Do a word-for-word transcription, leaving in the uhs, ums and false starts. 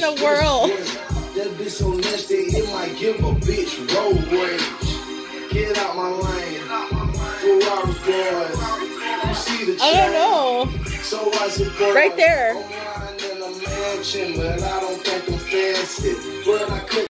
the world? That bitch so nasty, it might give a bitch road rage. Get out my lane, Ferrari boys. You see the I don't know. So I support Right there. I'm riding in a mansion, but I don't think I'm fancy. But I could